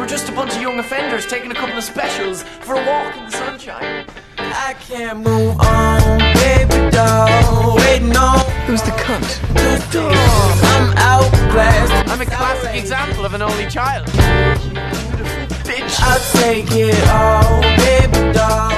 We're just a bunch of young offenders taking a couple of specials for a walk in the sunshine. I can't move on, baby doll. Waiting on. Who's the cunt? I'm outclassed. I'm a classic example of an only child. Beautiful bitch. I'll take it all, baby doll.